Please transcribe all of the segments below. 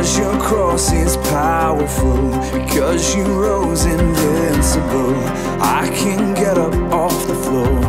Because your cross is powerful, because you rose invincible, I can get up off the floor.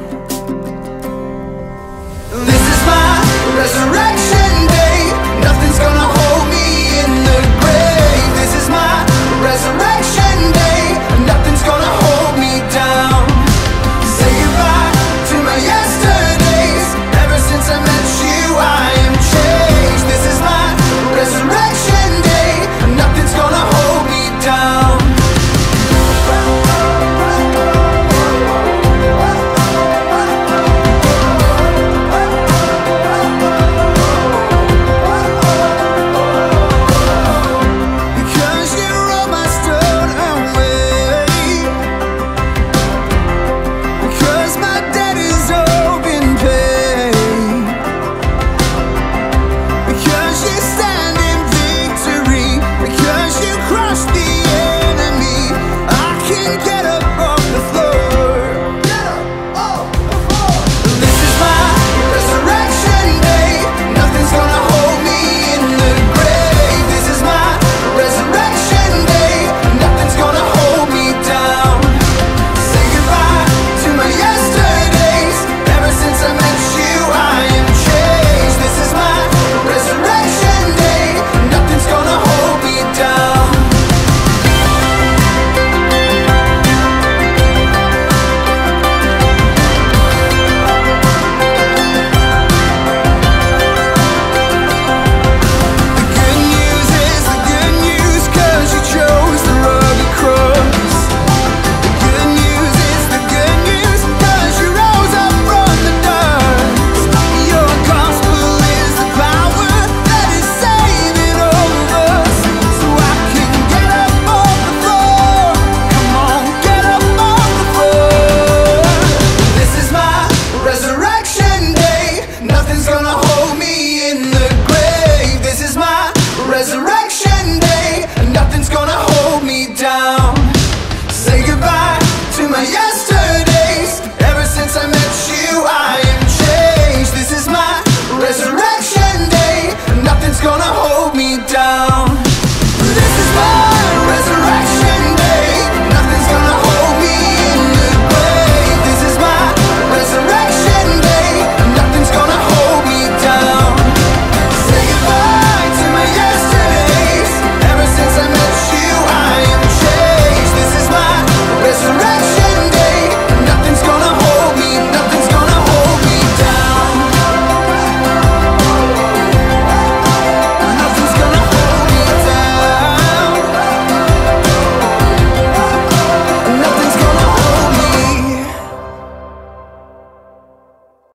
This is my resurrection day. Nothing's gonna hold me in the grave. This is my resurrection day. Nothing's gonna hold me down. Say goodbye to my yesterdays. Ever since I met you, I am changed. This is my resurrection day. Nothing's gonna hold me down. Because you rolled my stone away. Because my debt is all been paid. Because you stand in victory. Because you crushed the enemy, I can get up off the floor. Get up off the floor. This is my resurrection day. Nothing's gonna hold me in the grave. This is my resurrection day. Nothing's gonna hold me down. Say goodbye to my yesterdays. Ever since I met you, I am changed. This is my resurrection day. Nothing's gonna hold me down. The good news is the good news, 'cause you chose the rugged cross. The good news is the good news, 'cause you rose up from the dust. Your gospel is the power that is saving all of us. So I can get up off the floor. Come on, get up off the floor. This is my resurrection day. Nothing's gonna hold me in the grave. This is my resurrection.